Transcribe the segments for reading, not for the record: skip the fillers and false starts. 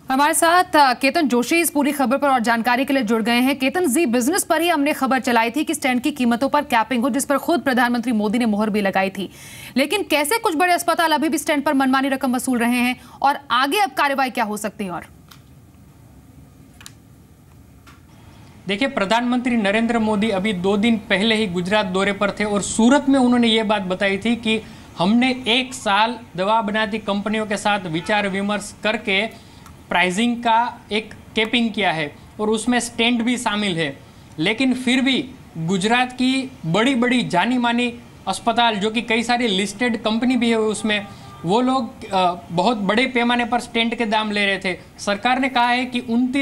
हमारे साथ केतन जोशी इस पूरी खबर पर और जानकारी के लिए जुड़ गए हैं। केतन, जी बिजनेस पर ही हमने खबर चलाई थी कि स्टेंट की कीमतों पर कैपिंग हो, जिस पर खुद प्रधानमंत्री मोदी ने मोहर भी लगाई थी। लेकिन कैसे कुछ बड़े अस्पताल अभी भी स्टेंट पर मनमानी रकम वसूल रहे हैं और आगे अब कार्रवाई क्या हो सकती है? और देखिए, प्रधानमंत्री नरेंद्र मोदी अभी 2 दिन पहले ही गुजरात दौरे पर थे और सूरत में उन्होंने ये बात बताई थी कि हमने 1 साल दवा बनाती कंपनियों के साथ विचार विमर्श करके प्राइसिंग का एक कैपिंग किया है और उसमें स्टेंट भी शामिल है। लेकिन फिर भी गुजरात की बड़ी बड़ी जानी मानी अस्पताल, जो कि कई सारी लिस्टेड कंपनी भी है उसमें, वो लोग बहुत बड़े पैमाने पर स्टेंट के दाम ले रहे थे। सरकार ने कहा है कि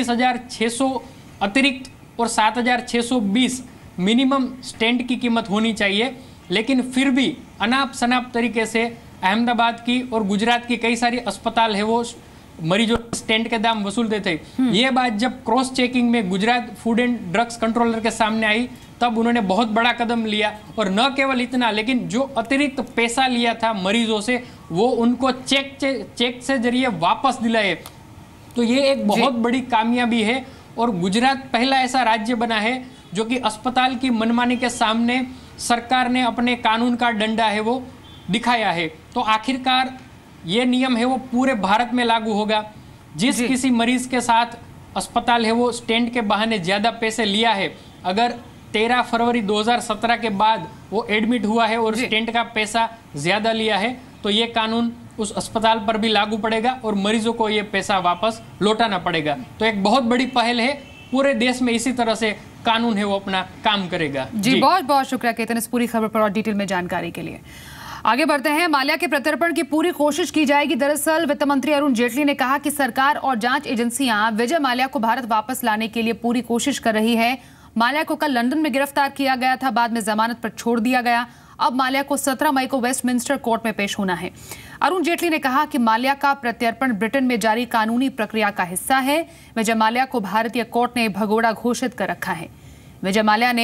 29,600 अतिरिक्त और 7,620 मिनिमम स्टेंट की कीमत होनी चाहिए। लेकिन फिर भी अनाप शनाप तरीके से अहमदाबाद की और गुजरात की कई सारी अस्पताल है वो मरीजों स्टेंट के दाम वसूलते थे। ये बात जब क्रॉस चेकिंग में Gujarat food and drugs controller के सामने आई, तब उन्होंने बहुत बड़ा कदम लिया। और न केवल इतना, लेकिन जो अतिरिक्त पैसा लिया था मरीजों से, वो उनको चेक से जरिए वापस दिलाए। तो ये एक बहुत बड़ी कामयाबी है और गुजरात पहला ऐसा राज्य बना है जो कि अस्पताल की मनमानी के सामने सरकार ने अपने कानून का डंडा है वो दिखाया है। तो आखिरकार ये नियम है वो पूरे भारत में लागू होगा। जिस किसी मरीज के साथ अस्पताल है वो स्टेंट के बहाने ज़्यादा पैसे लिया है, अगर 13 फरवरी 2017 के बाद वो एडमिट हुआ है और स्टेंट का पैसा ज़्यादा लिया है, तो ये कानून उस अस्पताल पर भी लागू पड़ेगा और मरीजों को ये पैसा वापस लौटाना पड़ेगा। तो एक बहुत बड़ी पहल है, पूरे देश में इसी तरह से कानून है वो अपना काम करेगा। जी बहुत बहुत शुक्रिया केतन इस पूरी खबर पर और डिटेल में जानकारी के लिए। आगे बढ़ते हैं। माल्या के प्रत्यर्पण की पूरी कोशिश की जाएगी। दरअसल वित्त मंत्री अरुण जेटली ने कहा कि सरकार और जांच एजेंसियां विजय माल्या को भारत वापस लाने के लिए पूरी कोशिश कर रही है। माल्या को कल लंदन में गिरफ्तार किया गया था, बाद में जमानत पर छोड़ दिया गया। अब माल्या को 17 मई को वेस्टमिंस्टर कोर्ट में पेश होना है। अरुण जेटली ने कहा कि माल्या का प्रत्यर्पण ब्रिटेन में जारी कानूनी प्रक्रिया का हिस्सा है। विजय माल्या को भारतीय कोर्ट ने भगोड़ा घोषित कर रखा है। विजय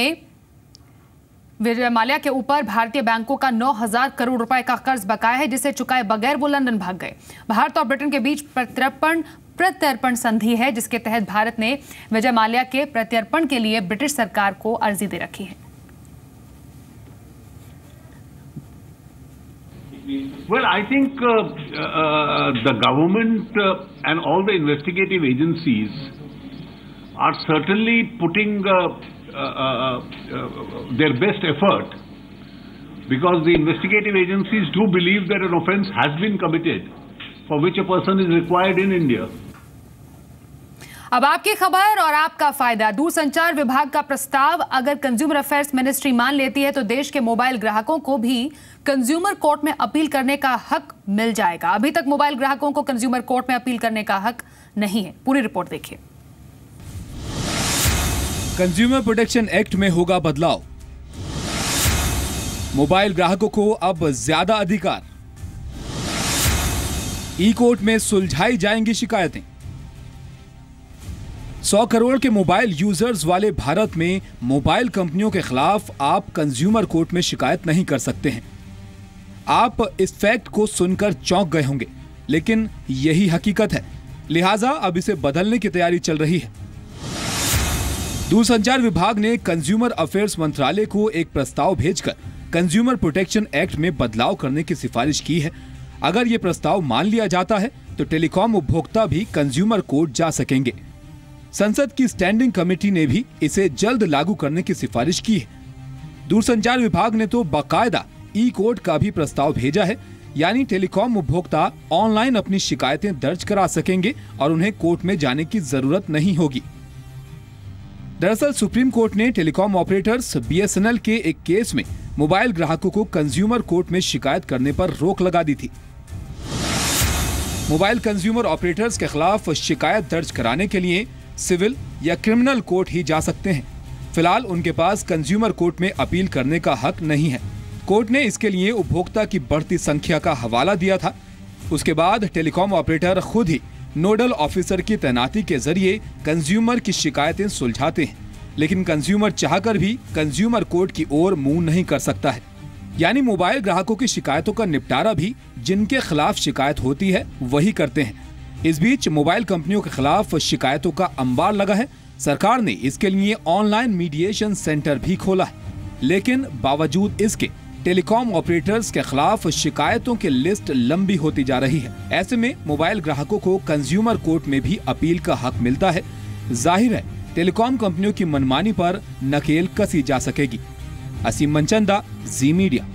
माल्या के ऊपर भारतीय बैंकों का 9,000 करोड़ रुपए का कर्ज बकाया है, जिसे चुकाए बगैर वो लंदन भाग गए। भारत और ब्रिटेन के बीच प्रत्यर्पण संधि है, जिसके तहत भारत ने विजय माल्या के प्रत्यर्पण के लिए ब्रिटिश सरकार को अर्जी दे रखी है। Well, I think the government and all the investigative agencies are certainly putting their best effort, because the investigative agencies do believe that an offence has been committed for which a person is required in India. अब आपकी खबर और आपका फायदा। दूरसंचार विभाग का प्रस्ताव अगर कंज्यूमर अफेयर्स मिनिस्ट्री मान लेती है तो देश के मोबाइल ग्राहकों को भी कंज्यूमर कोर्ट में अपील करने का हक मिल जाएगा। अभी तक मोबाइल ग्राहकों को कंज्यूमर कोर्ट में अपील करने का हक नहीं है। पूरी रिपोर्ट देखिए। कंज्यूमर प्रोटेक्शन एक्ट में होगा बदलाव। मोबाइल ग्राहकों को अब ज्यादा अधिकार। ई कोर्ट में सुलझाई जाएंगी शिकायतें। 100 करोड़ के मोबाइल यूजर्स वाले भारत में मोबाइल कंपनियों के खिलाफ आप कंज्यूमर कोर्ट में शिकायत नहीं कर सकते हैं। आप इस फैक्ट को सुनकर चौंक गए होंगे, लेकिन यही हकीकत है। लिहाजा अब इसे बदलने की तैयारी चल रही है। दूरसंचार विभाग ने कंज्यूमर अफेयर्स मंत्रालय को एक प्रस्ताव भेजकर कंज्यूमर प्रोटेक्शन एक्ट में बदलाव करने की सिफारिश की है। अगर यह प्रस्ताव मान लिया जाता है तो टेलीकॉम उपभोक्ता भी कंज्यूमर कोर्ट जा सकेंगे। संसद की स्टैंडिंग कमेटी ने भी इसे जल्द लागू करने की सिफारिश की है। दूरसंचार विभाग ने तो बाकायदा ई कोर्ट का भी प्रस्ताव भेजा है, यानी टेलीकॉम उपभोक्ता ऑनलाइन अपनी शिकायतें दर्ज करा सकेंगे और उन्हें कोर्ट में जाने की जरूरत नहीं होगी। दरअसल सुप्रीम कोर्ट ने टेलीकॉम ऑपरेटर्स BSNL के एक केस में मोबाइल ग्राहकों को कंज्यूमर कोर्ट में शिकायत करने पर रोक लगा दी थी। मोबाइल कंज्यूमर ऑपरेटर्स के खिलाफ शिकायत दर्ज कराने के लिए सिविल या क्रिमिनल कोर्ट ही जा सकते हैं। फिलहाल उनके पास कंज्यूमर कोर्ट में अपील करने का हक नहीं है। कोर्ट ने इसके लिए उपभोक्ता की बढ़ती संख्या का हवाला दिया था। उसके बाद टेलीकॉम ऑपरेटर खुद ही नोडल ऑफिसर की तैनाती के जरिए कंज्यूमर की शिकायतें सुलझाते हैं, लेकिन कंज्यूमर चाहकर भी कंज्यूमर कोर्ट की ओर मुंह नहीं कर सकता है। यानी मोबाइल ग्राहकों की शिकायतों का निपटारा भी जिनके खिलाफ शिकायत होती है वही करते हैं। इस बीच मोबाइल कंपनियों के खिलाफ शिकायतों का अंबार लगा है। सरकार ने इसके लिए ऑनलाइन मीडिएशन सेंटर भी खोला है, लेकिन बावजूद इसके टेलीकॉम ऑपरेटर्स के खिलाफ शिकायतों की लिस्ट लंबी होती जा रही है। ऐसे में मोबाइल ग्राहकों को कंज्यूमर कोर्ट में भी अपील का हक मिलता है। जाहिर है टेलीकॉम कंपनियों की मनमानी पर नकेल कसी जा सकेगी। असीम मनचंदा, जी मीडिया।